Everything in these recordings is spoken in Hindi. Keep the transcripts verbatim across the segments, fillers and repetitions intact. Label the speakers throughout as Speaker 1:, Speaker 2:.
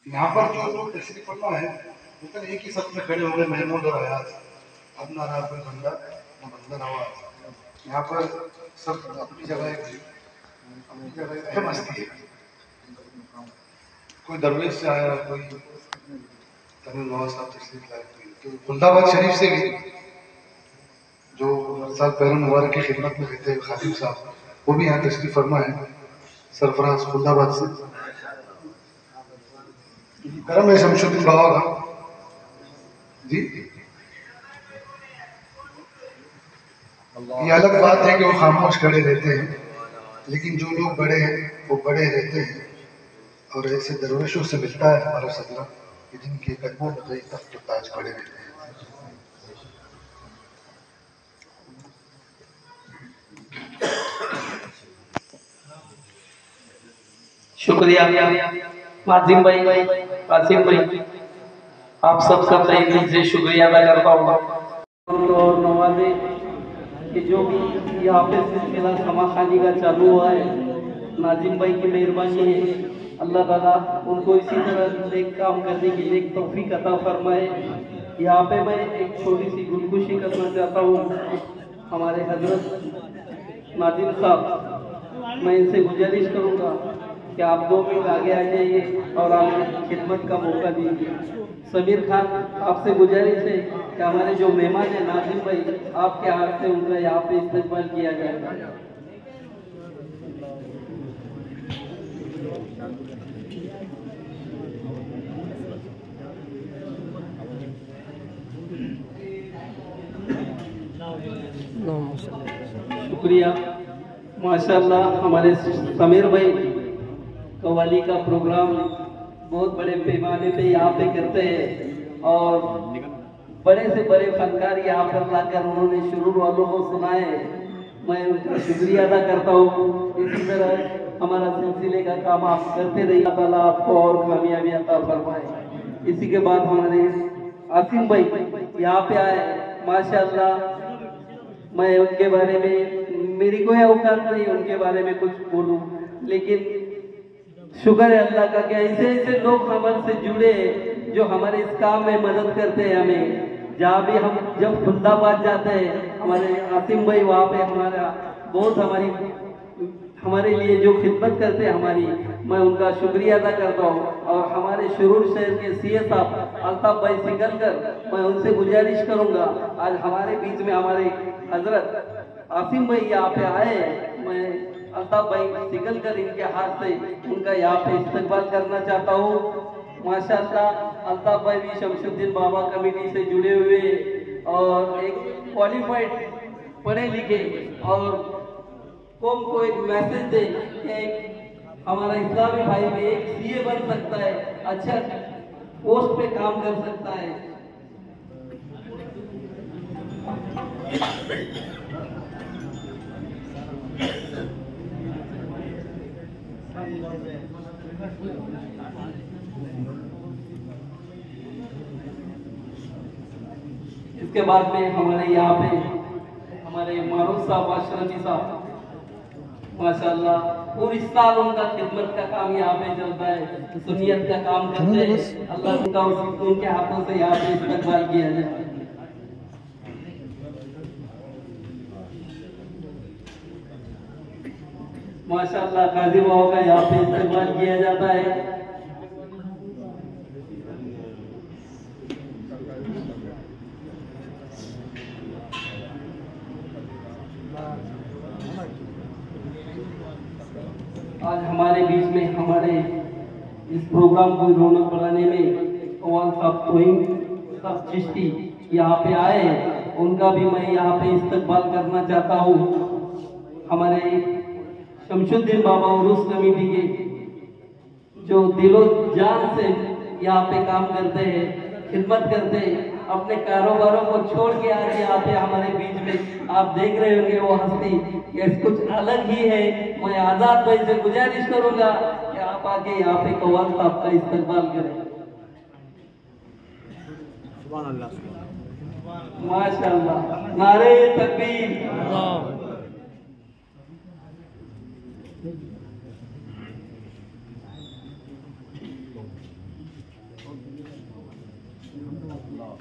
Speaker 1: यहाँ पर जो लोग तशरीफ फरमा है वो तो एक ही सब में खड़े हो गए, महमूद और अयाज, अब ना रहा कोई बंदा न बंदा नवाज। यहाँ पर सब अपनी जगह अपनी जगह अहम हस्ती है। कोई दरवेश से आया, कोई तमिल नवाज साहब तशरीफ लाए, तो खुल्दाबाद शरीफ से भी जो साल पैरम मुबारक की खिदमत में रहते हैं खातिब साहब, वो भी यहाँ तशरीफ फरमा है, सरफराज खुल्दाबाद से। करम है शमशुद्दीन बाबा का जी। ये अलग बात है कि वो खामोश खड़े रहते हैं, लेकिन जो लोग बड़े हैं वो बड़े रहते हैं, और ऐसे दरवेशों से मिलता है हमारा सदरा कि जिनके कदमों में कई तख्त ताज खड़े रहते हैं।
Speaker 2: शुक्रिया कासिम भाई कासिम भाई आप सबका तहे दिल से शुक्रिया अदा करता हूँ। और नवाजे कि जो भी यहाँ पे सिलसिला समाखानी का चालू हुआ है, नाजिम भाई की मेहरबानी है, अल्लाह ताला उनको इसी तरह एक काम करने की एक तौफीक अता फरमाए। यहाँ पे मैं एक छोटी सी गुलकुशी करना चाहता हूँ हमारे हजरत नाजिम साहब, मैं इनसे गुजारिश करूँगा कि आप दो मिनट आगे आ जाइए और हमें खिदमत का मौका दीजिए। समीर खान आपसे गुजारिश है कि हमारे जो मेहमान हैं नाजिम भाई, आपके हाथ से उनका यहाँ पे इस्तेमाल किया जाएगा। शुक्रिया माशाल्लाह। हमारे समीर भाई कव्वाली का प्रोग्राम बहुत बड़े पैमाने पे यहाँ पे करते हैं और बड़े से बड़े फनकार यहाँ पर लाकर उन्होंने शुरू वालों को सुनाए, मैं उनका शुक्रिया अदा करता हूँ। इसी तरह हमारा सिलसिले का काम आप करते रहिए, अल्लाह ताला आपको और कामयाबी अता फरमाए। इसी के बाद हमारे आसिम भाई यहाँ पे आए, माशाल्लाह मैं उनके बारे में, मेरी कोई औकात नहीं उनके बारे में कुछ बोलूं, लेकिन शुक्र है अल्लाह का कि ऐसे ऐसे लोग हमारे से जुड़े जो हमारे इस काम में मदद करते हैं। हमें जहाँ भी हम जब खुल्दाबाद जाते हैं, हमारे आसिम भाई वहाँ पे हमारा बहुत हमारी हमारे लिए जो खिदमत करते हैं हमारी, मैं उनका शुक्रिया अदा करता हूँ। और हमारे शुरूर शहर के सीए साहब अल्ताफ भाई सिकलकर, मैं उनसे गुजारिश करूँगा आज हमारे बीच में हमारे हजरत आसिम भाई यहाँ पे आए, मैं अल्ताफ भाई सिकलकर इनके हाथ से उनका यहाँ पे इस्तकबाल करना चाहता हूँ। माशाल्लाह अल्ताफ भाई भी शमशुद्दीन बाबा कमेटी से जुड़े हुए और एक क्वालिफाइड पढ़े लिखे और कौम को एक मैसेज दे कि हमारा इस्लामी भाई भी एक सीए बन सकता है, अच्छा पोस्ट पे काम कर सकता है। इसके बाद में हमारे यहाँ पे हमारे मारूफ साहब अशरफी साहब, माशाल्लाह पूरी साल उनका खिदमत का काम यहाँ पे चलता है, सुन्नियत का काम करते हैं। अल्लाह उनका उनके हाथों से यहाँ पे इस्तकबाल किया जाए। माशाल्लाह काजी बाबा का यहाँ पे इस्तेमाल किया जाता है। आज हमारे बीच में हमारे इस प्रोग्राम को रौनक बढ़ाने में कवाल साहब तोहिम साहब चिश्ती यहाँ पे आए, उनका भी मैं यहाँ पे इस्तकबाल करना चाहता हूँ। हमारे शमशुद्दीन बाबा उरूस कमेटी के जो दिलो जान से यहाँ पे काम करते हैं, खिदमत करते हैं, अपने कारोबारों को छोड़ के आज यहाँ पे हमारे बीच में आप देख रहे होंगे वो हस्ती, ये कुछ अलग ही है। मैं आजाद भाई से गुजारिश करूंगा कि आप आके यहाँ पे कवाल साहब का इस्तेमाल करें। माशाल्लाह, नारे तकबीर।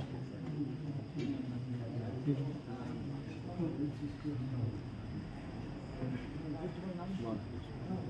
Speaker 3: One.